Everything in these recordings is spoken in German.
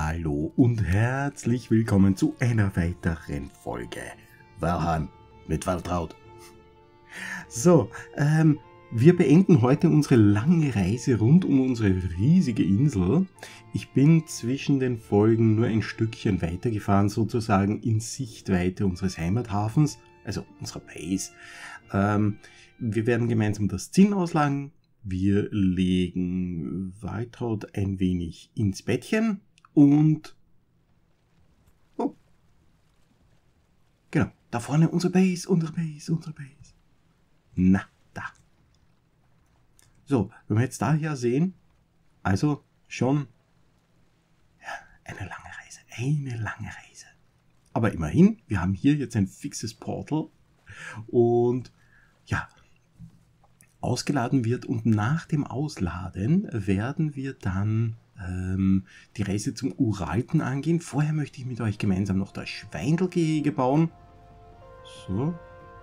Hallo und herzlich willkommen zu einer weiteren Folge Valheim mit Waltraud. So, wir beenden heute unsere lange Reise rund um unsere riesige Insel. Ich bin zwischen den Folgen nur ein Stückchen weitergefahren, sozusagen in Sichtweite unseres Heimathafens, also unserer Base. Wir werden gemeinsam das Zinn auslagen. Wir legen Waltraud ein wenig ins Bettchen und... Oh. Genau, da vorne unsere Base. Na, da. So, wenn wir jetzt da hier sehen, also schon eine lange Reise. Aber immerhin, wir haben hier jetzt ein fixes Portal und ja, ausgeladen wird und nach dem Ausladen werden wir dann die Reise zum Uralten angehen. Vorher möchte ich mit euch gemeinsam noch das Schweindelgehege bauen. So.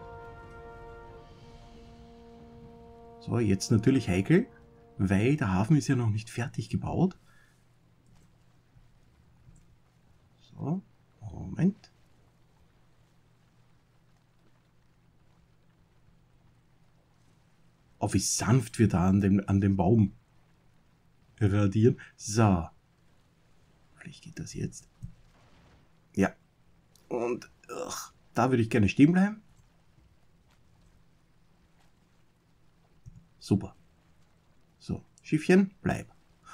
So, jetzt natürlich heikel, weil der Hafen ist ja noch nicht fertig gebaut. So, Moment. Oh, wie sanft wir da an dem Baum radieren. So. Vielleicht geht das jetzt. Ja. Und da würde ich gerne stehen bleiben. Super. So, Schiffchen, bleib.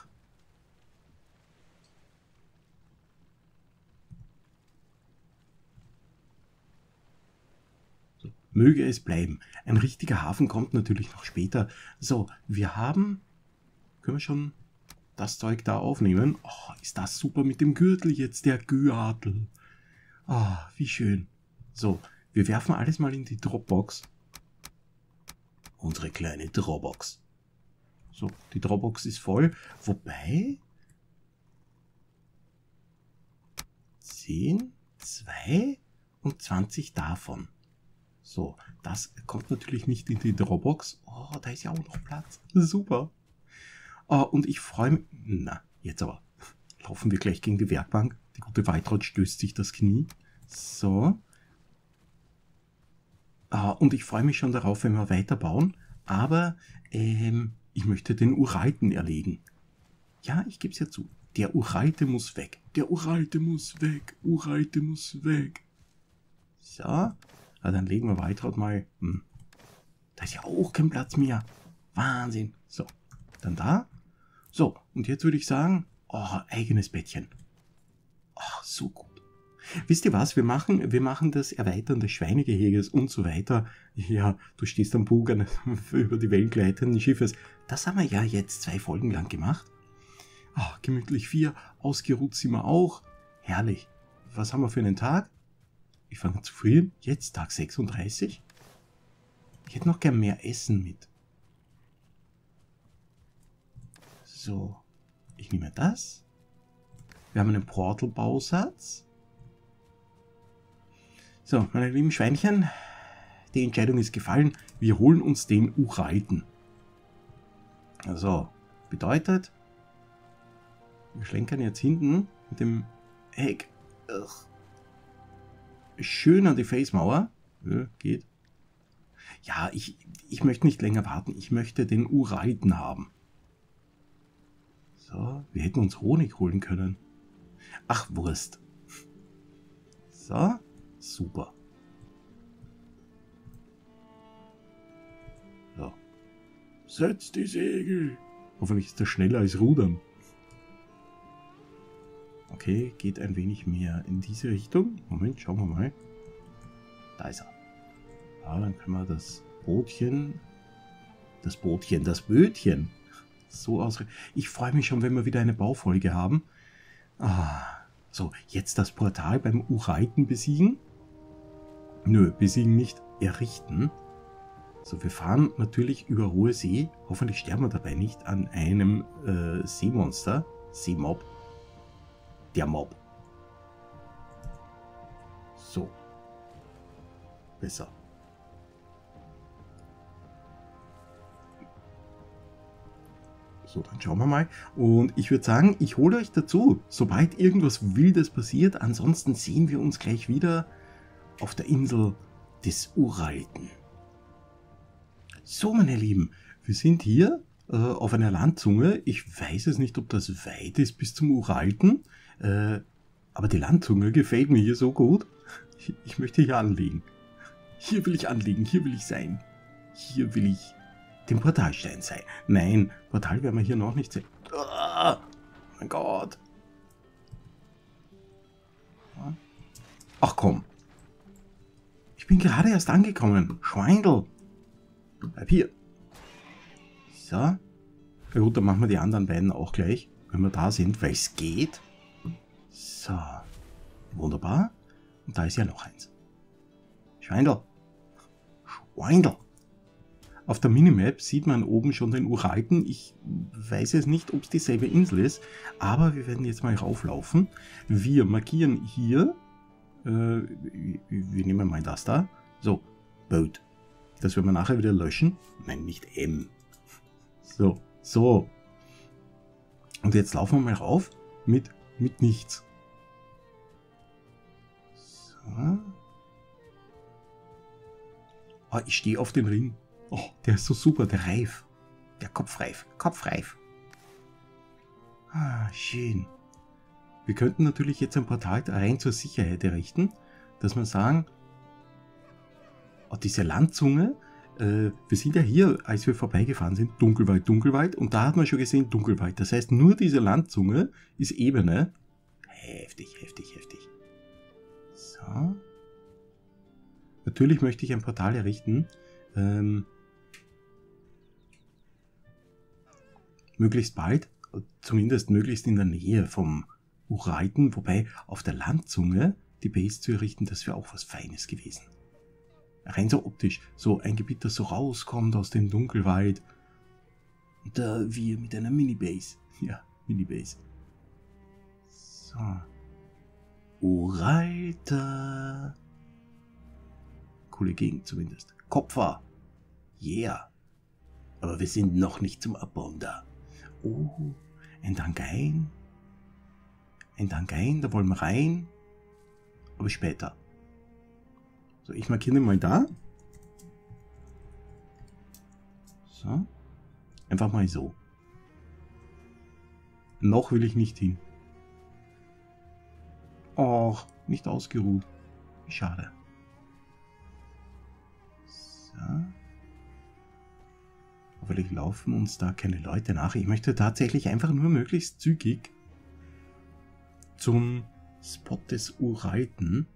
So, möge es bleiben. Ein richtiger Hafen kommt natürlich noch später. So, wir haben... Können wir schon das Zeug da aufnehmen? Oh, ist das super mit dem Gürtel jetzt, der Gürtel. Ah, wie schön. So, wir werfen alles mal in die Dropbox. Unsere kleine Dropbox. So, die Dropbox ist voll. Wobei... 10, 2 und 20 davon. So, das kommt natürlich nicht in die Dropbox. Oh, da ist ja auch noch Platz. Super. Oh, und ich freue mich... Na, jetzt aber. Laufen wir gleich gegen die Werkbank. Die gute Waltraud stößt sich das Knie. So. Und ich freue mich schon darauf, wenn wir weiterbauen. Aber ich möchte den Uralten erlegen. Ja, ich gebe es ja zu. Der Uralte muss weg. Der Uralte muss weg. Uralte muss weg. So. Dann legen wir Waltraud mal... Da ist ja auch kein Platz mehr. Wahnsinn. So. Dann da. So. Und jetzt würde ich sagen... Oh, eigenes Bettchen. Oh, so gut. Wisst ihr was? Wir machen das Erweitern des Schweinegeheges und so weiter. Ja, du stehst am Bug eines über die Wellen gleitenden Schiffes. Das haben wir ja jetzt 2 Folgen lang gemacht. Oh, gemütlich 4. Ausgeruht sind wir auch. Herrlich. Was haben wir für einen Tag? Ich fange zu frieren. Jetzt Tag 36. Ich hätte noch gern mehr Essen mit. So. Ich nehme das. Wir haben einen Portal-Bausatz. So, meine lieben Schweinchen, die Entscheidung ist gefallen. Wir holen uns den Uralten. Also, bedeutet, wir schlenkern jetzt hinten mit dem Heck schön an die Facemauer. Ja, geht. Ja, ich möchte nicht länger warten. Ich möchte den Uralten haben. So, wir hätten uns Honig holen können. Ach, Wurst. So, super. So. Setzt die Segel. Hoffentlich ist das schneller als Rudern. Okay, geht ein wenig mehr in diese Richtung. Moment, schauen wir mal. Da ist er. Ja, dann können wir das Bötchen so ausrichten. Ich freue mich schon, wenn wir wieder eine Baufolge haben. So, jetzt das Portal beim Uralten besiegen. Nö, besiegen nicht, errichten. So, wir fahren natürlich über hohe See. Hoffentlich sterben wir dabei nicht an einem Seemonster. Seemob. Der Mob. So. Besser. So, dann schauen wir mal. Und ich würde sagen, ich hole euch dazu, sobald irgendwas Wildes passiert. Ansonsten sehen wir uns gleich wieder auf der Insel des Uralten. So, meine Lieben, wir sind hier auf einer Landzunge. Ich weiß es nicht, ob das weit ist bis zum Uralten. Aber die Landzunge gefällt mir hier so gut. Ich möchte hier anlegen. Hier will ich anlegen, hier will ich sein. Hier will ich den Portalstein sein. Nein, Portal werden wir hier noch nicht sehen. Oh mein Gott. Ach komm. Ich bin gerade erst angekommen. Schweindel. Bleib hier. So. Na gut, dann machen wir die anderen beiden auch gleich, wenn wir da sind, weil es geht. So. Wunderbar. Und da ist ja noch eins. Schweindel. Schweindel. Auf der Minimap sieht man oben schon den Uralten. Ich weiß jetzt nicht, ob es dieselbe Insel ist, aber wir werden jetzt mal rauflaufen. Wir markieren hier, wir nehmen mal das da, so, Boat. Das werden wir nachher wieder löschen. Nein, nicht M. So, so. Und jetzt laufen wir mal rauf mit nichts. So. Oh, ich stehe auf den Ring. Oh, der ist so super, der Reif. Der Kopfreif. Kopfreif. Ah, schön. Wir könnten natürlich jetzt ein Portal rein zur Sicherheit errichten, dass wir sagen, oh, diese Landzunge, wir sind ja hier, als wir vorbeigefahren sind, Dunkelwald, Dunkelwald, und da hat man schon gesehen, Dunkelwald. Das heißt, nur diese Landzunge ist Ebene. Heftig, heftig, heftig. So. Natürlich möchte ich ein Portal errichten, möglichst bald, zumindest möglichst in der Nähe vom Uralten, wobei auf der Landzunge die Base zu errichten, das wäre auch was Feines gewesen. Rein so optisch, so ein Gebiet, das so rauskommt aus dem Dunkelwald. Und da wir mit einer Minibase. Ja, Minibase. So. Uralter. Coole Gegend zumindest. Kopfer. Yeah. Aber wir sind noch nicht zum Abbauen da. Oh, ein Dangein. Ein Dangein, da wollen wir rein. Aber später. So, ich markiere mal da. So. Einfach mal so. Noch will ich nicht hin. Och, nicht ausgeruht. Wie schade. So. Hoffentlich laufen uns da keine Leute nach. Ich möchte tatsächlich einfach nur möglichst zügig zum Spot des Uralten.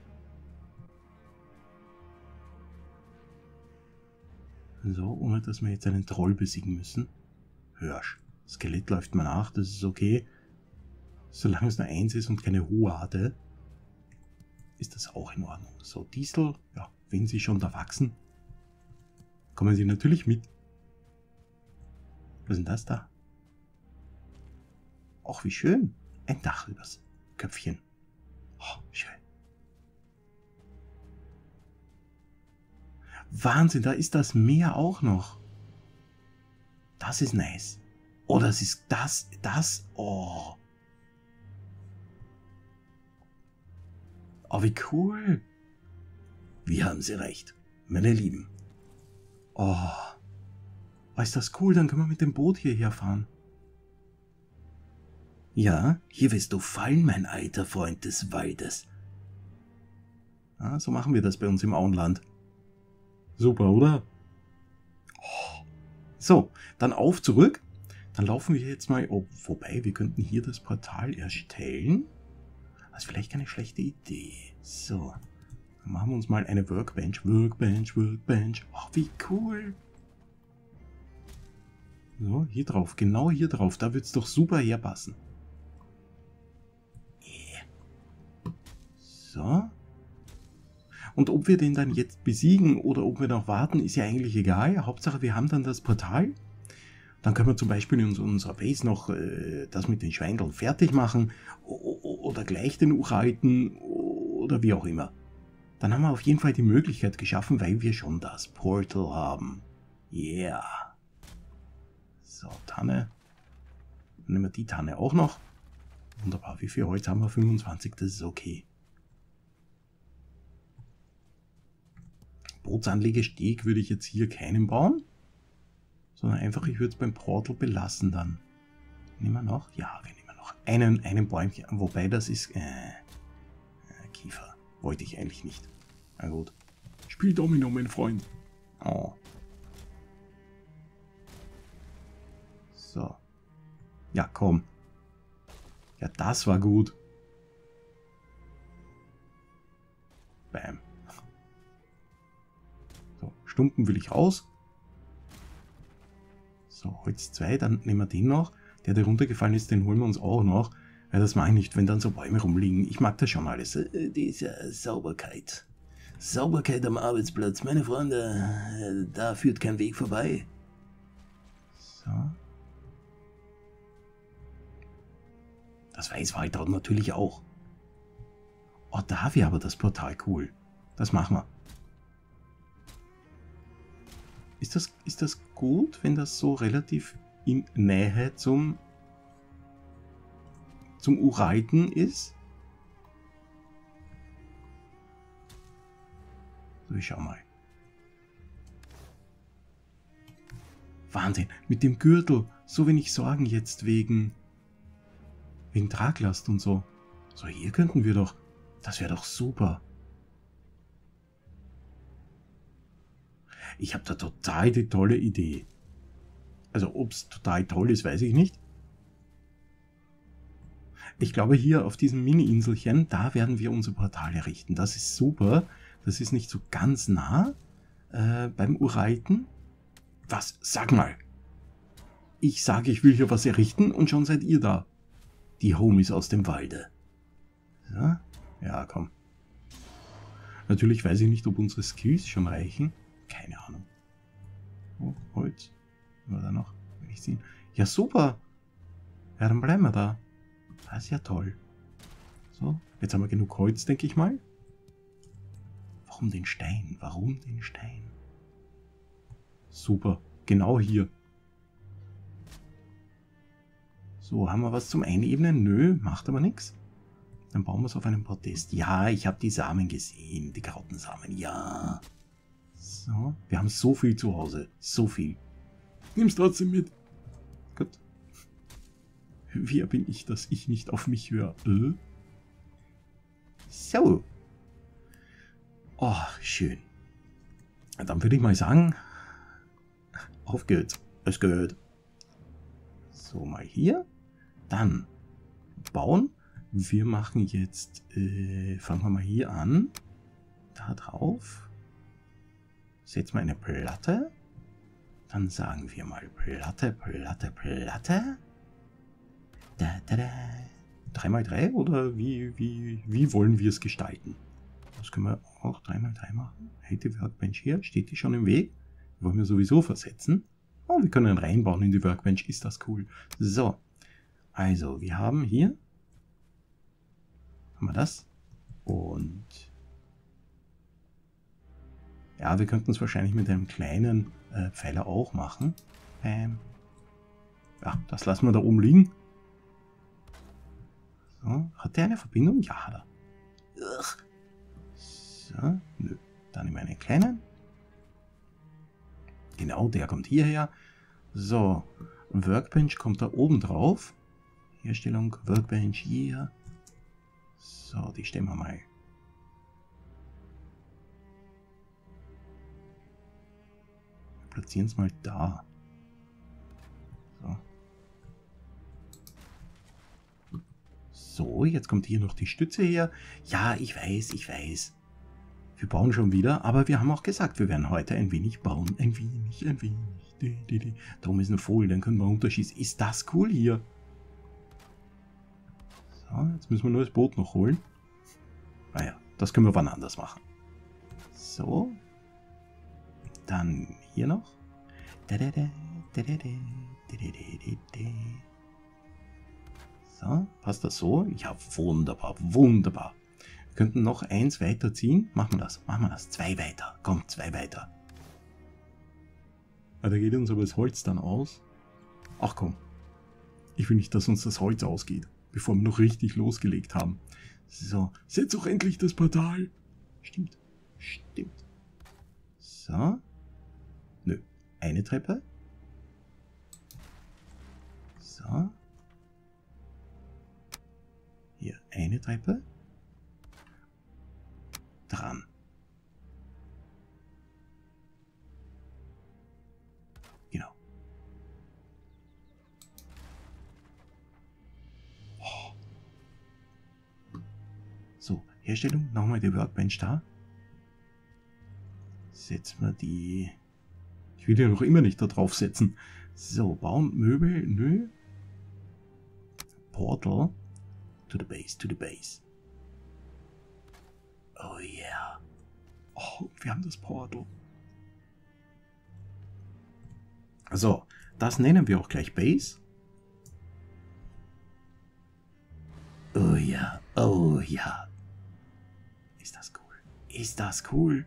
So, ohne dass wir jetzt einen Troll besiegen müssen. Hörsch. Skelett läuft mal nach, das ist okay. Solange es nur eins ist und keine Hoade, ist das auch in Ordnung. So, Diesel, ja, wenn sie schon da wachsen, kommen sie natürlich mit. Was ist denn das da? Ach, wie schön. Ein Dach übers Köpfchen. Oh, schön. Wahnsinn, da ist das Meer auch noch. Das ist nice. Oh, das ist das. Oh. Oh, wie cool. Wir haben sie recht, meine Lieben. Oh. Oh, ist das cool, dann können wir mit dem Boot hierher fahren. Ja, hier wirst du fallen, mein alter Freund des Waldes. Ja, so machen wir das bei uns im Auenland. Super, oder? Oh. So, dann auf zurück. Dann laufen wir jetzt mal, oh, wobei, wir könnten hier das Portal erstellen. Das ist vielleicht keine schlechte Idee. So, dann machen wir uns mal eine Workbench. Workbench. Oh, wie cool. So, hier drauf, genau hier drauf. Da wird es doch super herpassen. Yeah. So. Und ob wir den dann jetzt besiegen oder ob wir noch warten, ist ja eigentlich egal. Hauptsache, wir haben dann das Portal. Dann können wir zum Beispiel in unserer Base noch das mit den Schweindeln fertig machen. Oder gleich den Uralten oder wie auch immer. Dann haben wir auf jeden Fall die Möglichkeit geschaffen, weil wir schon das Portal haben. Yeah. So, Tanne. Dann nehmen wir die Tanne auch noch. Wunderbar. Wie viel Holz haben wir? 25, das ist okay. Bootsanlegesteg würde ich jetzt hier keinen bauen, sondern einfach, ich würde es beim Portal belassen dann. Nehmen wir noch? Ja, wir nehmen noch einen Bäumchen. Wobei das ist... Kiefer. Wollte ich eigentlich nicht. Na gut. Spiel Domino, mein Freund. Oh. So. Ja, komm. Ja, das war gut. Bam. So, Stumpen will ich raus. So, Holz 2, dann nehmen wir den noch. Der runtergefallen ist, den holen wir uns auch noch. Weil das mag ich nicht, wenn dann so Bäume rumliegen. Ich mag das schon alles. Diese Sauberkeit. Sauberkeit am Arbeitsplatz. Meine Freunde, da führt kein Weg vorbei. So. Das Weißwaldrad natürlich auch. Oh, da wäre aber das Portal cool. Das machen wir. Ist das gut, wenn das so relativ in Nähe zum Uraiten ist? So, ich schau mal. Wahnsinn, mit dem Gürtel. So wenig Sorgen jetzt wegen Traglast und so. So, hier könnten wir doch... Das wäre doch super. Ich habe da total die tolle Idee. Also, ob es total toll ist, weiß ich nicht. Ich glaube, hier auf diesem Mini-Inselchen, da werden wir unser Portal errichten. Das ist super. Das ist nicht so ganz nah beim Uraiten. Was? Sag mal. Ich sage, ich will hier was errichten und schon seid ihr da. Die Homies aus dem Walde. So. Ja, komm. Natürlich weiß ich nicht, ob unsere Skills schon reichen. Keine Ahnung. Oh, Holz. War da noch? Will ich sehen. Ja, super. Ja, dann bleiben wir da. Das ist ja toll. So, jetzt haben wir genug Holz, denke ich mal. Warum den Stein? Warum den Stein? Super. Genau hier. So, haben wir was zum Einebnen? Nö, macht aber nichts. Dann bauen wir es auf einem Podest. Ja, ich habe die Samen gesehen. Die Krautensamen. Ja. So, wir haben so viel zu Hause. So viel. Nimm's trotzdem mit. Gut. Wer bin ich, dass ich nicht auf mich höre? So. Oh, schön. Dann würde ich mal sagen, auf geht's. Es geht. So, mal hier. Dann bauen. Wir machen jetzt, fangen wir mal hier an. Da drauf. Setzen wir eine Platte. Dann sagen wir mal Platte, Platte, Platte. Da, da, da. 3x3 oder wie wollen wir es gestalten? Das können wir auch 3x3 machen. Hält die Workbench hier? Steht die schon im Weg? Die wollen wir sowieso versetzen. Oh, wir können reinbauen in die Workbench. Ist das cool. So. Also, wir haben hier. Haben wir das? Und. Ja, wir könnten es wahrscheinlich mit einem kleinen Pfeiler auch machen. Ja, das lassen wir da oben liegen. So, hat der eine Verbindung? Ja, hat er. So, nö. Dann nehmen wir einen kleinen. Genau, der kommt hierher. So, Workbench kommt da oben drauf. Herstellung, Workbench hier. So, die stellen wir mal. Wir platzieren es mal da. So. So, jetzt kommt hier noch die Stütze her. Ja, ich weiß, ich weiß. Wir bauen schon wieder, aber wir haben auch gesagt, wir werden heute ein wenig bauen. Ein wenig, ein wenig. Darum ist ein Vogel, dann können wir runterschießen. Ist das cool hier? So, jetzt müssen wir nur das Boot noch holen. Naja, das können wir wann anders machen. So. Dann hier noch. So, passt das so? Ja, wunderbar, wunderbar. Wir könnten noch eins weiterziehen. Machen wir das, machen wir das. 2 weiter. Komm, 2 weiter. Da geht uns aber das Holz dann aus. Ach komm. Ich will nicht, dass uns das Holz ausgeht, bevor wir noch richtig losgelegt haben. So, setz doch endlich das Portal. Stimmt. Stimmt. So. Nö. Eine Treppe. So. Hier eine Treppe. Dran. Genau. Oh. So, Herstellung. Nochmal die Workbench da. Setzen wir die... Ich will ja noch immer nicht da drauf setzen. So, bauen, Möbel, nö. Portal. To the base, to the base. Oh yeah. Oh, wir haben das Portal. So, das nennen wir auch gleich Base. Oh ja, oh ja. Ist das cool? Ist das cool?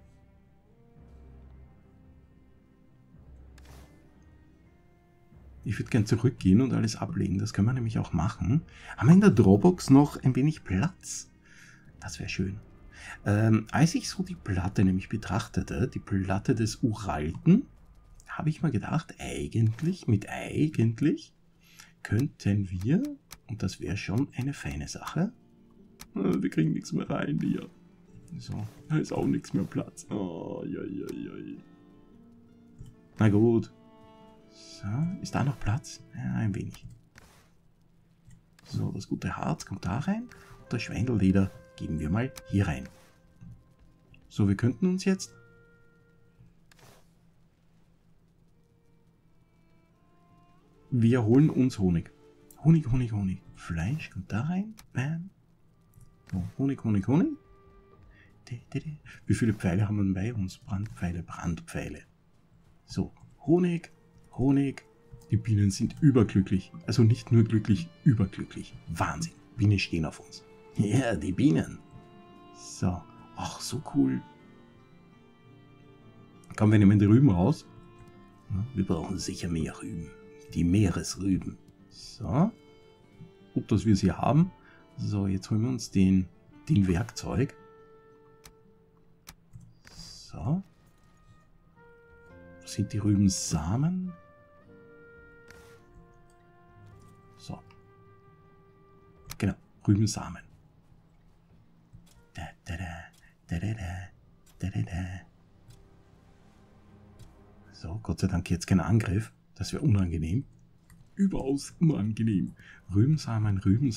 Ich würde gern zurückgehen und alles ablegen. Das können wir nämlich auch machen. Haben wir in der Dropbox noch ein wenig Platz? Das wäre schön. Als ich so die Platte nämlich betrachtete, die Platte des Uralten, habe ich mir gedacht, eigentlich könnten wir, und das wäre schon eine feine Sache, wir kriegen nichts mehr rein hier. So, da ist auch nichts mehr Platz. Oh, ja. Na gut. So, ist da noch Platz? Ja, ein wenig. So, das gute Harz kommt da rein. Und das Schweinelleder geben wir mal hier rein. So, wir könnten uns jetzt... Wir holen uns Honig. Honig. Fleisch kommt da rein. Bam. So, Honig. Wie viele Pfeile haben wir bei uns? Brandpfeile. So, Honig. Die Bienen sind überglücklich. Also nicht nur glücklich, überglücklich. Wahnsinn. Bienen stehen auf uns. Ja, die Bienen. So. Ach, so cool. Kommen wir nehmen die Rüben raus. Wir brauchen sicher mehr Rüben. Die Meeresrüben. So. Gut, dass wir sie haben. So, jetzt holen wir uns den Werkzeug. So. Das sind die Rübensamen. So. Genau, Rübensamen. So, Gott sei Dank jetzt kein Angriff. Das wäre unangenehm. Überaus unangenehm. Rübensamen.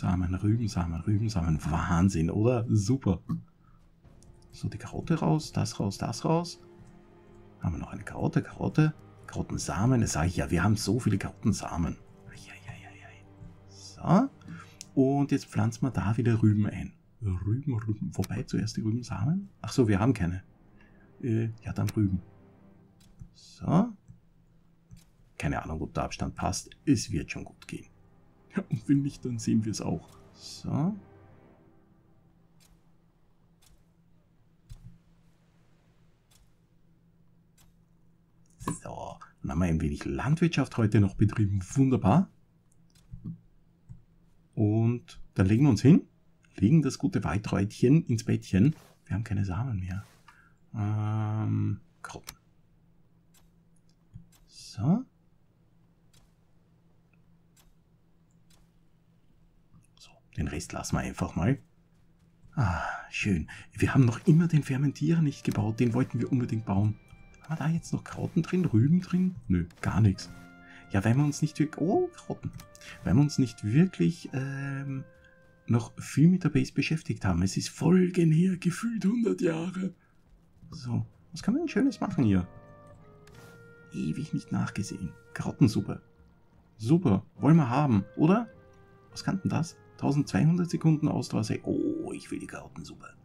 Wahnsinn, oder? Super. So, die Karotte raus, das raus. Haben wir noch eine Karotte. Karottensamen, das sage ich ja, wir haben so viele Karottensamen. So. Und jetzt pflanzen wir da wieder Rüben ein. Rüben. Wobei zuerst die Rübensamen? Ach so, wir haben keine. Ja, dann Rüben. So. Keine Ahnung, ob der Abstand passt. Es wird schon gut gehen. Ja, und wenn nicht, dann sehen wir es auch. So. So, dann haben wir ein wenig Landwirtschaft heute noch betrieben. Wunderbar. Und dann legen wir uns hin, legen das gute Waldräutchen ins Bettchen. Wir haben keine Samen mehr. Karotten. So. So, den Rest lassen wir einfach mal. Ah, schön. Wir haben noch immer den Fermentierer nicht gebaut. Den wollten wir unbedingt bauen. Haben wir da jetzt noch Karotten drin, Rüben drin? Nö, gar nichts. Ja, weil wir uns nicht wirklich... Oh, Karotten. Weil wir uns nicht wirklich noch viel mit der Base beschäftigt haben. Es ist Folgen her, gefühlt 100 Jahre. So, was kann man denn Schönes machen hier? Ewig nicht nachgesehen. Karottensuppe. Super, wollen wir haben, oder? Was kann denn das? 1200 Sekunden Ausdauer. Oh, ich will die Karottensuppe.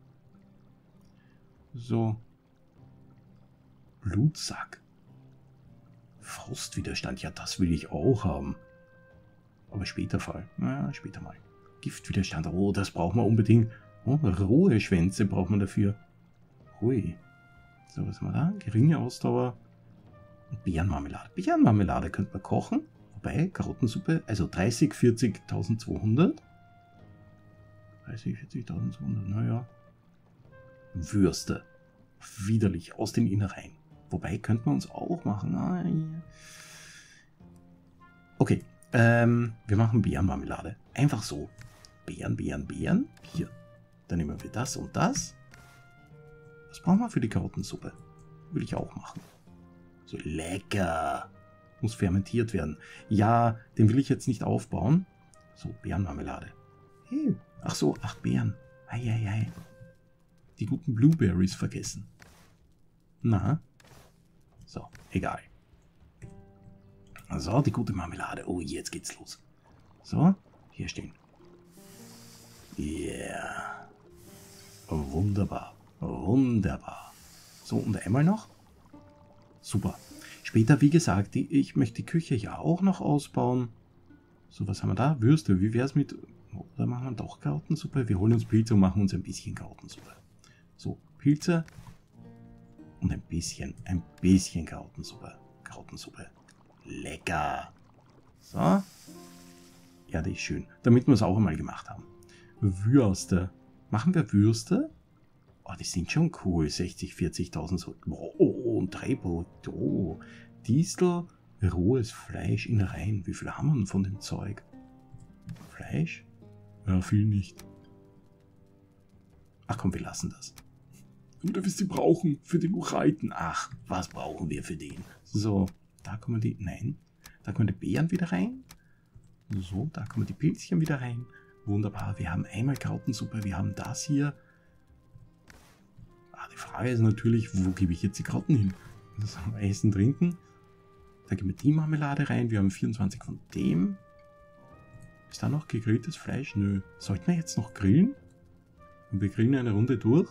So. Blutsack. Frostwiderstand, ja, das will ich auch haben. Aber später später mal. Giftwiderstand, oh, das brauchen wir unbedingt. Oh, rohe Schwänze braucht man dafür. Hui. So, was haben wir da? Geringe Ausdauer. Und Beerenmarmelade. Beerenmarmelade könnte man kochen. Wobei, Karottensuppe, also 30, 40, 1200. 30, 40.200, naja. Würste. Widerlich, aus den Innereien. Wobei, könnten wir uns auch machen. Ah, ja. Okay, wir machen Beerenmarmelade. Einfach so. Beeren, Beeren, Beeren. Hier. Dann nehmen wir das und das. Was brauchen wir für die Karottensuppe? Will ich auch machen. So lecker. Muss fermentiert werden. Ja, den will ich jetzt nicht aufbauen. So, Beerenmarmelade. Hey. Ach so, 8 Beeren. Eieiei. Die guten Blueberries vergessen. Na. So, egal. So, die gute Marmelade. Oh, jetzt geht's los. So, hier stehen. Yeah. Wunderbar. Wunderbar. So, und einmal noch. Super. Später, wie gesagt, ich möchte die Küche ja auch noch ausbauen. So, was haben wir da? Würste. Wie wäre es mit... Oder machen wir doch Karottensuppe? Wir holen uns Pilze und machen uns ein bisschen Karottensuppe. So, Pilze und ein bisschen Karottensuppe. Karottensuppe. Lecker. So. Ja, die ist schön. Damit wir es auch einmal gemacht haben. Würste. Machen wir Würste? Oh, die sind schon cool. 60, 40.000 so. Oh, und 3 Brot. Oh. Distel, rohes Fleisch, Innereien. Wie viel haben wir denn von dem Zeug? Fleisch? Ja, viel nicht. Ach komm, wir lassen das. Oder was die brauchen für den Ureiten. Ach, was brauchen wir für den? So, da kommen die... Nein. Da kommen die Beeren wieder rein. So, da kommen die Pilzchen wieder rein. Wunderbar, wir haben einmal Karottensuppe, wir haben das hier. Die Frage ist natürlich, wo gebe ich jetzt die Karotten hin? Das haben wir Essen, Trinken. Da geben wir die Marmelade rein, wir haben 24 von dem. Ist da noch gegrilltes Fleisch? Nö. Sollten wir jetzt noch grillen? Und wir grillen eine Runde durch?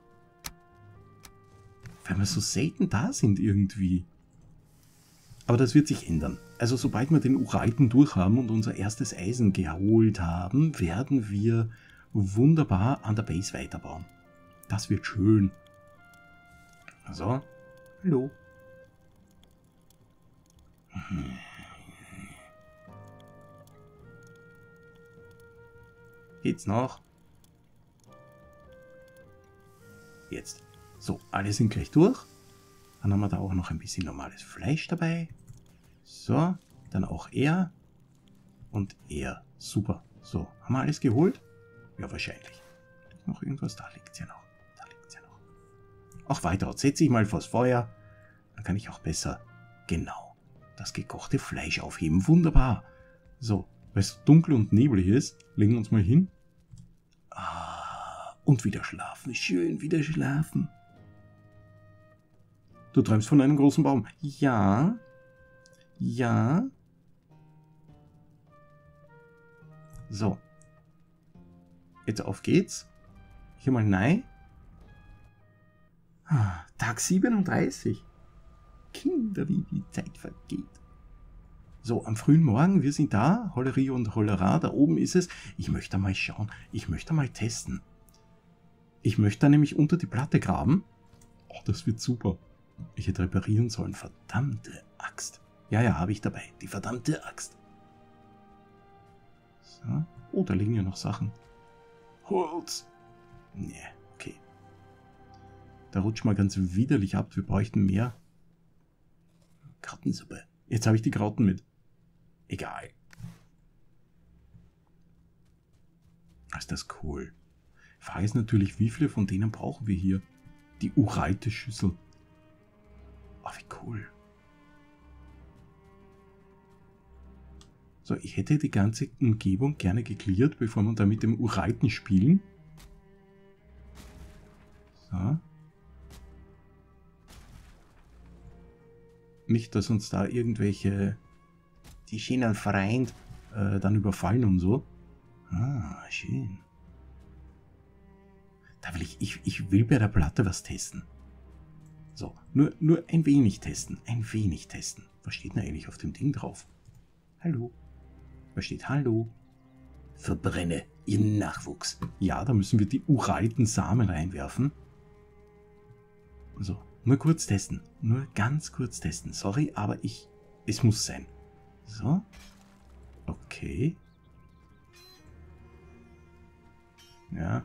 Weil wir so selten da sind irgendwie. Aber das wird sich ändern. Also sobald wir den Ureiten durch haben und unser erstes Eisen geholt haben, werden wir wunderbar an der Base weiterbauen. Das wird schön. So. Hallo. Geht's noch? Jetzt. So, alle sind gleich durch. Dann haben wir da auch noch ein bisschen normales Fleisch dabei. So, dann auch er. Und er. Super. So, haben wir alles geholt? Ja, wahrscheinlich. Noch irgendwas? Da liegt es ja noch. Da liegt es ja noch. Auch weiter. Setze ich mal vors Feuer. Dann kann ich auch besser, genau, das gekochte Fleisch aufheben. Wunderbar. So, weil es dunkel und neblig ist, legen wir uns mal hin. Und wieder schlafen. Schön wieder schlafen. Du träumst von einem großen Baum. Ja. Ja. So. Jetzt auf geht's. Hier mal nein. Tag 37. Kinder, wie die Zeit vergeht. So, am frühen Morgen, wir sind da. Hollerie und Hollera, da oben ist es. Ich möchte mal schauen. Ich möchte mal testen. Ich möchte da nämlich unter die Platte graben. Oh, das wird super. Ich hätte reparieren sollen. Verdammte Axt. Ja, ja, habe ich dabei. Die verdammte Axt. So. Oh, da liegen ja noch Sachen. Holz. Nee, okay. Da rutscht mal ganz widerlich ab. Wir bräuchten mehr. Karottensuppe. Jetzt habe ich die Karotten mit. Egal. Ist das cool. Frage ist natürlich, wie viele von denen brauchen wir hier? Die uralte Schüssel. Oh, wie cool. So, ich hätte die ganze Umgebung gerne geklärt, bevor wir da mit dem Uraiten spielen. So. Nicht, dass uns da irgendwelche die Schienen vereint dann überfallen und so. Ah, schön. Da will ich will bei der Platte was testen. So, nur ein wenig testen. Ein wenig testen. Was steht denn eigentlich auf dem Ding drauf? Hallo? Was steht Hallo? Verbrenne ihren Nachwuchs. Ja, da müssen wir die uraiten Samen reinwerfen. So, nur kurz testen. Nur ganz kurz testen. Sorry, aber es muss sein. So. Okay. Ja.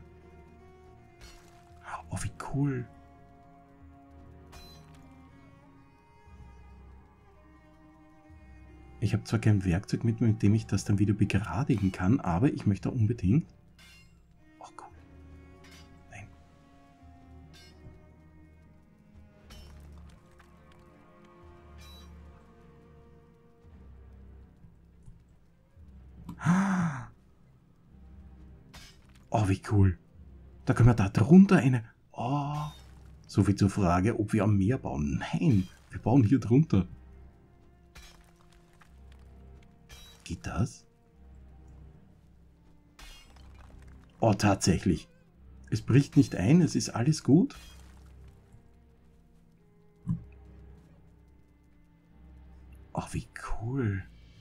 Oh, wie cool. Ich habe zwar kein Werkzeug mit dem ich das dann wieder begradigen kann, aber ich möchte unbedingt... Oh, cool. Nein. Oh, wie cool. Da können wir da drunter eine... Oh, so viel zur Frage, ob wir am Meer bauen. Nein, wir bauen hier drunter. Geht das? Oh, tatsächlich. Es bricht nicht ein, es ist alles gut. Oh, wie cool.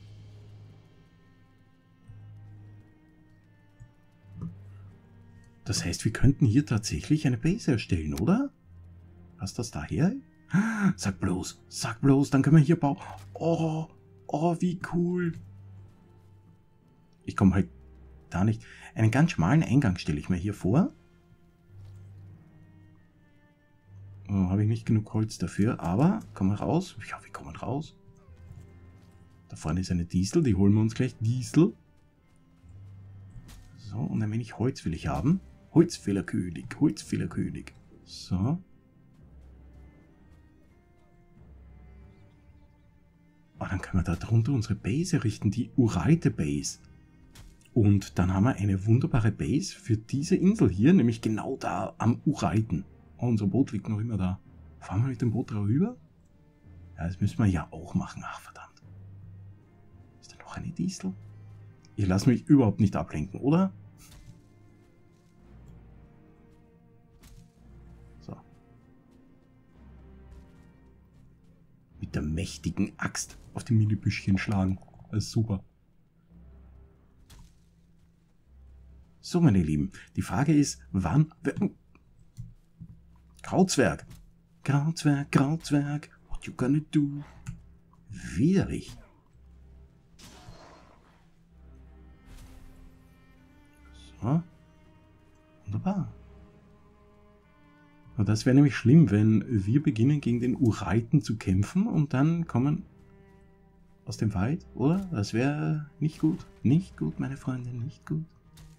Das heißt, wir könnten hier tatsächlich eine Base erstellen, oder? Passt das daher? Sag bloß, dann können wir hier bauen. Oh, oh, wie cool. Ich komme halt da nicht. Einen ganz schmalen Eingang stelle ich mir hier vor. Oh, habe ich nicht genug Holz dafür, aber kommen wir raus? Ja, wir kommen raus. Da vorne ist eine Diesel, die holen wir uns gleich. Diesel. So, und ein wenig Holz will ich haben. Holzfällerkönig, Holzfällerkönig. So. Oh, dann können wir da drunter unsere Base errichten, die uralte Base. Und dann haben wir eine wunderbare Base für diese Insel hier, nämlich genau da am Uraiten. Oh, unser Boot liegt noch immer da. Fahren wir mit dem Boot darüber? Ja, das müssen wir ja auch machen. Ach, verdammt. Ist da noch eine Diesel? Ich lasse mich überhaupt nicht ablenken, oder? So. Mit der mächtigen Axt auf die Minibüschchen schlagen. Das ist super. So, meine Lieben, die Frage ist, wann... Krautzwerg! Krautzwerg, Krautzwerg, what you gonna do? Widerlich. So. Wunderbar. Und das wäre nämlich schlimm, wenn wir beginnen, gegen den Uraiten zu kämpfen und dann kommen aus dem Wald, oder? Das wäre nicht gut. Nicht gut, meine Freunde, nicht gut.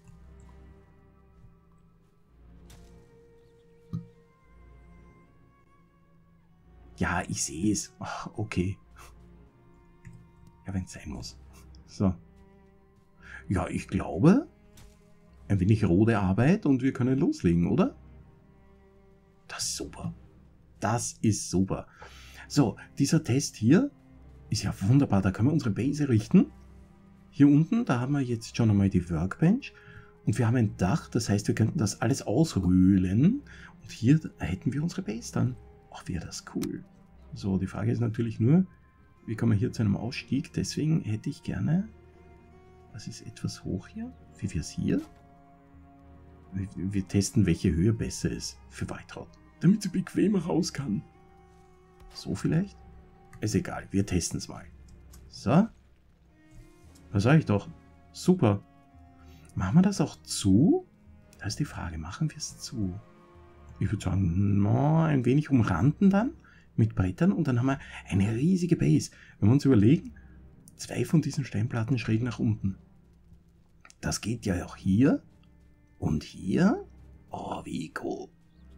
Ja, ich sehe es. Ach, okay. Ja, wenn es sein muss. So. Ja, ich glaube, ein wenig rote Arbeit und wir können loslegen, oder? Das ist super. Das ist super. So, dieser Test hier ist ja wunderbar. Da können wir unsere Base richten. Hier unten, da haben wir jetzt schon einmal die Workbench. Und wir haben ein Dach, das heißt, wir könnten das alles ausrühlen. Und hier hätten wir unsere Base dann. Ach, wäre das cool. So, die Frage ist natürlich nur, wie kommen wir hier zu einem Ausstieg? Deswegen hätte ich gerne... Das ist etwas hoch hier. Wie wir es hier? Wir testen, welche Höhe besser ist für Waltraud. Damit sie bequemer raus kann. So vielleicht? Ist egal, wir testen es mal. So. Was sage ich doch? Super. Machen wir das auch zu? Da ist die Frage, machen wir es zu? Ich würde sagen, no, ein wenig umranden dann mit Brettern und dann haben wir eine riesige Base. Wenn wir uns überlegen, 2 von diesen Steinplatten schräg nach unten. Das geht ja auch hier und hier. Oh, wie cool.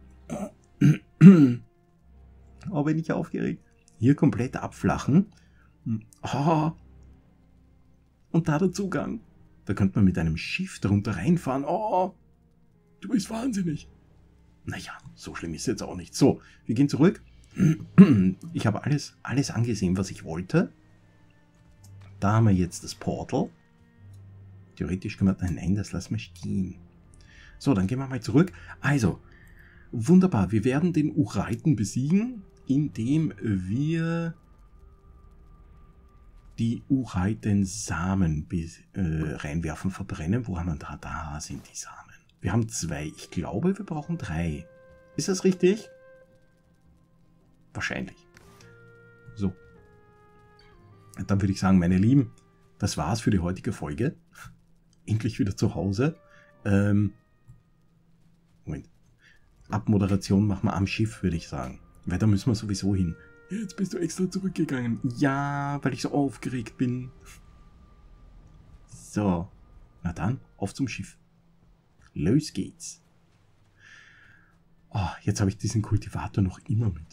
Oh, bin ich aufgeregt. Hier komplett abflachen. Oh. Und da der Zugang. Da könnte man mit einem Schiff darunter reinfahren. Oh, du bist wahnsinnig. Naja, so schlimm ist es jetzt auch nicht. So, wir gehen zurück. Ich habe alles angesehen, was ich wollte. Da haben wir jetzt das Portal. Theoretisch können wir... Nein, das lassen wir stehen. So, dann gehen wir mal zurück. Also, wunderbar. Wir werden den Uraiten besiegen, indem wir die Uraiten-Samen reinwerfen, verbrennen. Wo haben wir da? Da sind die Samen. Wir haben 2. Ich glaube, wir brauchen 3. Ist das richtig? Wahrscheinlich. So. Dann würde ich sagen, meine Lieben, das war's für die heutige Folge. Endlich wieder zu Hause. Moment. Abmoderation machen wir am Schiff, würde ich sagen. Weil da müssen wir sowieso hin. Jetzt bist du extra zurückgegangen. Ja, weil ich so aufgeregt bin. So. Na dann, auf zum Schiff. Los geht's. Oh, jetzt habe ich diesen Kultivator noch immer mit.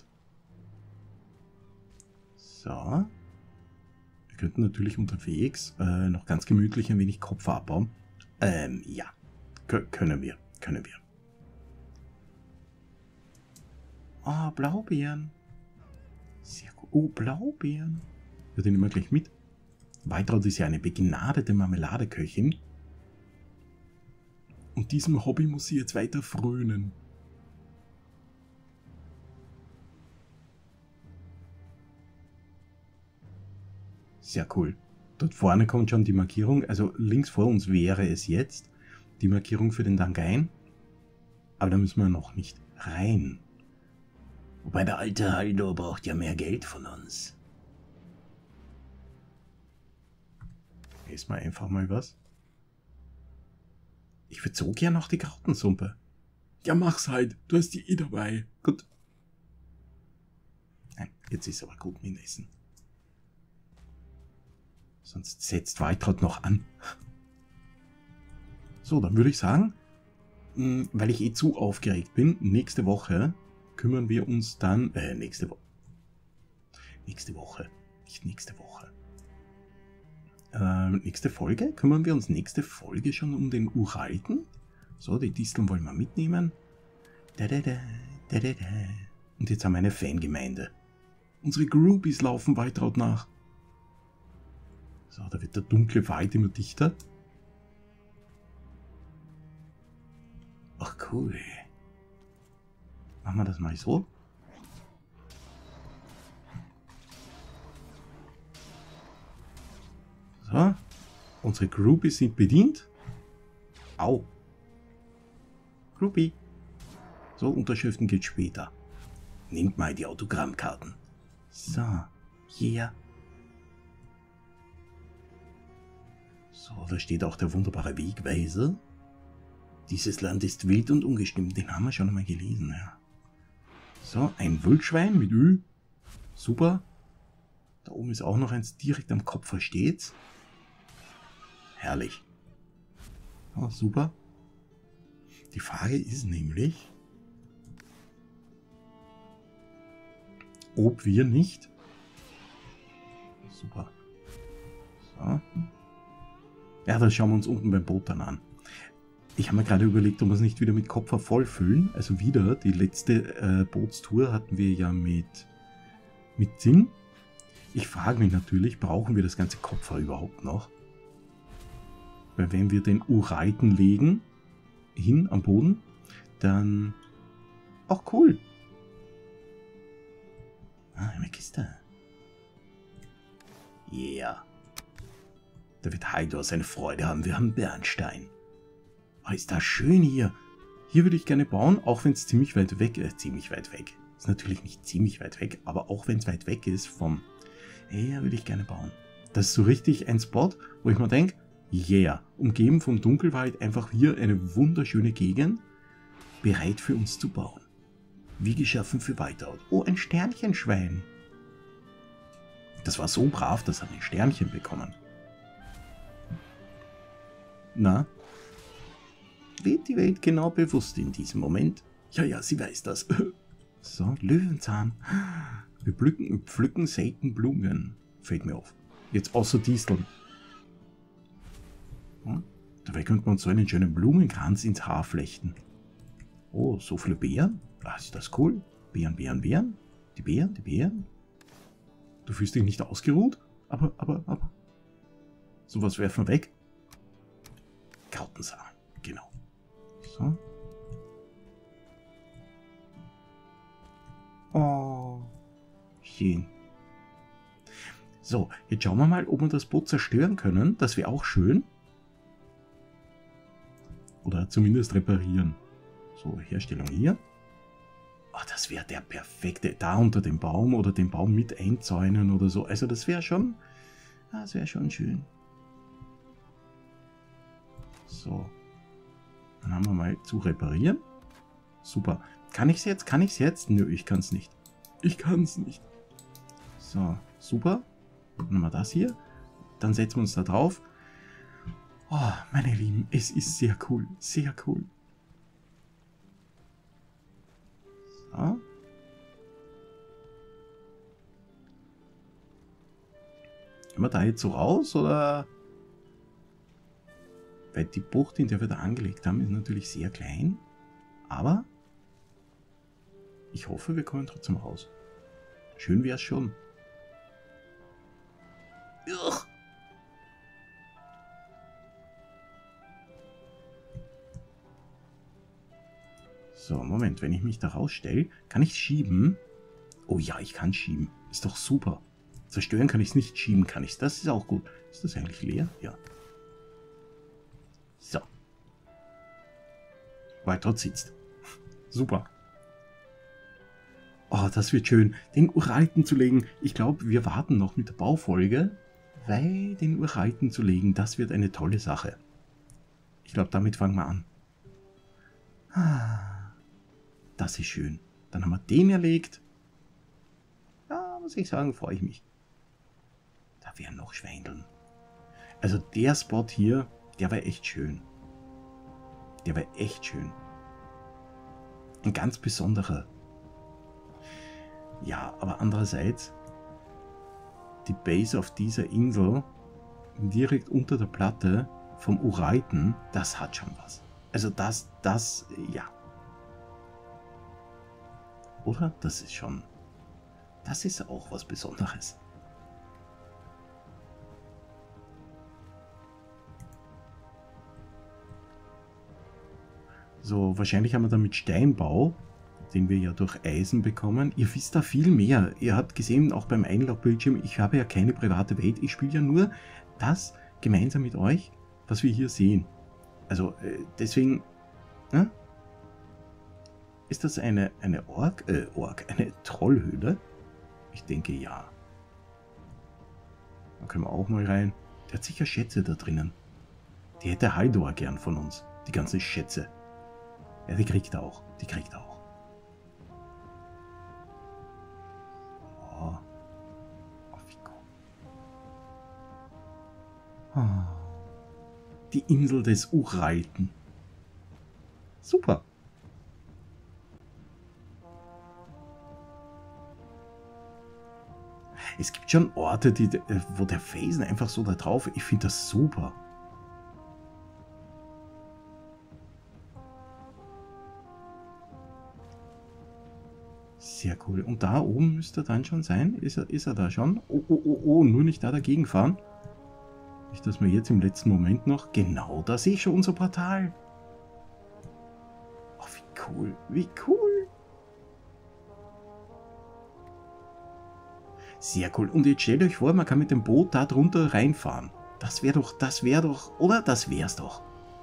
So. Wir könnten natürlich unterwegs noch ganz gemütlich ein wenig Kopf abbauen. Ja. Können wir. Oh, Blaubeeren. Sehr gut. Oh, Blaubeeren. Ja, den nehmen wir gleich mit. Waltraud ist ja eine begnadete Marmeladeköchin. Und diesem Hobby muss sie jetzt weiter frönen. Sehr cool. Dort vorne kommt schon die Markierung. Also links vor uns wäre es jetzt die Markierung für den Dangain. Aber da müssen wir noch nicht rein. Wobei der alte Haldor braucht ja mehr Geld von uns. Essen wir einfach mal was. Ich würde so gern noch die Krautensuppe. Ja, mach's halt. Du hast die eh dabei. Gut. Nein, jetzt ist aber gut mit Essen. Sonst setzt Waltraud noch an. So, dann würde ich sagen, weil ich eh zu aufgeregt bin, nächste Woche kümmern wir uns dann, nächste Woche, nicht nächste Woche. Nächste Folge, kümmern wir uns nächste Folge schon um den Uralten. So, die Disteln wollen wir mitnehmen. Und jetzt haben wir eine Fangemeinde. Unsere Groupies laufen Waltraud nach. So, da wird der dunkle Wald immer dichter. Ach cool. Machen wir das mal so. So. Unsere Groupies sind bedient. Au. Groupie. So, Unterschriften geht später. Nehmt mal die Autogrammkarten. So. Hier. So, da steht auch der wunderbare Wegweiser. Dieses Land ist wild und ungestimmt. Den haben wir schon einmal gelesen, ja. So, ein Wildschwein mit Ü. Super. Da oben ist auch noch eins direkt am Kopf, versteht's? Herrlich. Oh, super. Die Frage ist nämlich, ob wir nicht... Super. So. Ja, das schauen wir uns unten beim Boot dann an. Ich habe mir gerade überlegt, ob wir es nicht wieder mit Kopfer vollfüllen. Also wieder, die letzte Bootstour hatten wir ja mit Zinn. Ich frage mich natürlich, brauchen wir das ganze Kopfer überhaupt noch? Weil wenn wir den Uralten legen, hin am Boden, dann... Auch cool. Ah, eine Kiste. Yeah. Da wird Haldor seine Freude haben. Wir haben Bernstein. Oh, ist das schön hier. Hier würde ich gerne bauen, auch wenn es ziemlich weit weg ist. Ziemlich weit weg. Ist natürlich nicht ziemlich weit weg, aber auch wenn es weit weg ist vom... Ja, würde ich gerne bauen. Das ist so richtig ein Spot, wo ich mir denke, yeah, umgeben vom Dunkelwald, einfach hier eine wunderschöne Gegend, bereit für uns zu bauen. Wie geschaffen für Waltraud. Oh, ein Sternchenschwein. Das war so brav, das hat ein Sternchen bekommen. Na? Wird die Welt genau bewusst in diesem Moment? Ja, sie weiß das. So, Löwenzahn. Wir pflücken selten Blumen. Fällt mir auf. Jetzt außer Disteln. Ja, dabei könnte man so einen schönen Blumenkranz ins Haar flechten. Oh, so viele Beeren? Ah, ist das cool. Beeren. Die Beeren. Du fühlst dich nicht ausgeruht? Aber. Sowas werfen wir weg. Krautensamen, genau. So. Oh, schön. So, jetzt schauen wir mal, ob wir das Boot zerstören können. Das wäre auch schön. Oder zumindest reparieren. So, Herstellung hier. Oh, das wäre der perfekte. Da unter dem Baum oder den Baum mit einzäunen oder so. Also das wäre schon Das wäre schon schön. So. Dann haben wir mal zu reparieren. Super. Kann ich es jetzt? Kann ich es jetzt? Nö, ich kann es nicht. Ich kann es nicht. So, super. Dann haben wir das hier. Dann setzen wir uns da drauf. Oh, meine Lieben, es ist sehr cool. Sehr cool. So. Gehen wir da jetzt so raus, oder? Weil die Bucht, in der wir da angelegt haben, ist natürlich sehr klein. Aber ich hoffe, wir kommen trotzdem raus. Schön wäre es schon. Ugh. So, Moment, wenn ich mich da rausstelle, kann ich schieben? Oh ja, ich kann schieben. Ist doch super. Zerstören kann ich es nicht, schieben kann ich es. Das ist auch gut. Ist das eigentlich leer? Ja. So. Whiteout sitzt. Super. Oh, das wird schön, den Uralten zu legen. Ich glaube, wir warten noch mit der Baufolge, weil den Uralten zu legen, das wird eine tolle Sache. Ich glaube, damit fangen wir an. Das ist schön. Dann haben wir den erlegt. Ja, muss ich sagen, freue ich mich. Da wären noch Schweindeln. Also der Spot hier, der war echt schön. Der war echt schön. Ein ganz besonderer. Ja, aber andererseits, die Base auf dieser Insel, direkt unter der Platte vom Uralten, das hat schon was. Also ja. Oder? Das ist auch was Besonderes. So, wahrscheinlich haben wir damit Steinbau, den wir ja durch Eisen bekommen. Ihr wisst da viel mehr. Ihr habt gesehen, auch beim Einlaufbildschirm, ich habe ja keine private Welt. Ich spiele ja nur das gemeinsam mit euch, was wir hier sehen. Also, deswegen, ne? Ist das eine eine Trollhöhle? Ich denke ja. Da können wir auch mal rein. Der hat sicher Schätze da drinnen. Die hätte Haldor gern von uns. Die ganzen Schätze. Ja, die kriegt er auch. Die kriegt er auch. Oh. Oh, wie cool. Oh. Die Insel des Uralten. Super. Es gibt schon Orte, wo der Felsen einfach so da drauf ist. Ich finde das super. Sehr cool. Und da oben müsste er dann schon sein. Ist er da schon? Oh, oh, oh, oh, nur nicht da dagegen fahren. Nicht, dass wir jetzt im letzten Moment noch... Genau, da sehe ich schon unser Portal. Oh, wie cool. Wie cool. Sehr cool. Und jetzt stellt euch vor, man kann mit dem Boot da drunter reinfahren. Das wäre doch, oder? Das wär's doch.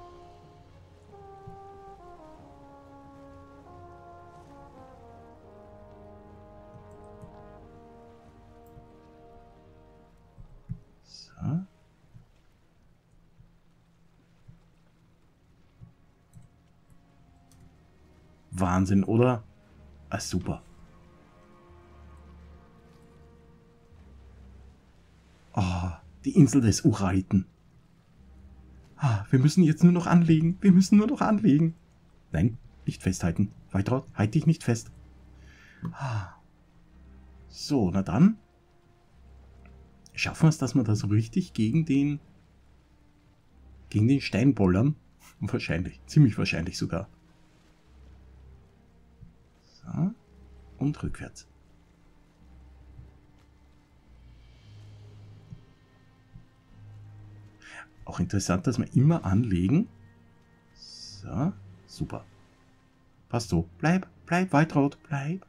So. Wahnsinn, oder? Ah, super. Oh, die Insel des Uralten. Ah, wir müssen jetzt nur noch anlegen. Wir müssen nur noch anlegen. Nein, nicht festhalten. Weiter, halt dich nicht fest. Ah. So, na dann. Schaffen wir es, dass wir da so richtig gegen den Stein bollern? Wahrscheinlich, ziemlich wahrscheinlich sogar. So, und rückwärts. Auch interessant, dass wir immer anlegen. So, super. Passt so. Bleib, Waltraud, bleib.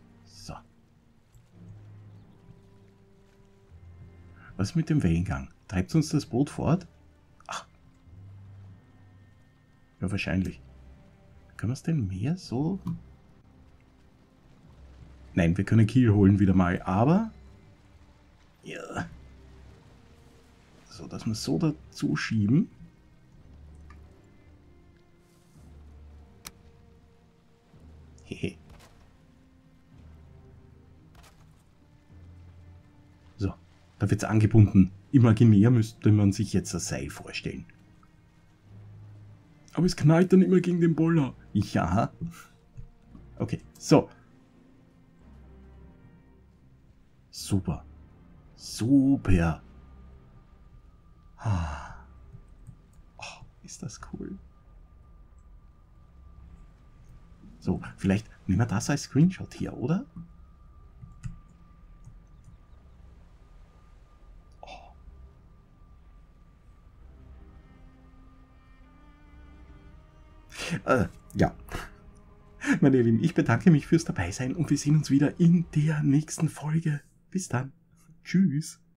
So. Was mit dem Wellengang? Treibt uns das Boot fort? Ach. Ja, wahrscheinlich. Können wir es denn mehr so? Nein, wir können Kiel holen wieder mal, aber... Ja. So, dass wir es so dazu schieben. Hehe. So, da wird es angebunden. Imaginär müsste man sich jetzt das Seil vorstellen. Aber es knallt dann immer gegen den Boller. Ja. Okay, so. Super. Super. Oh, ist das cool. So, vielleicht nehmen wir das als Screenshot hier, oder? Oh. Ja. Meine Lieben, ich bedanke mich fürs Dabeisein und wir sehen uns wieder in der nächsten Folge. Bis dann. Tschüss.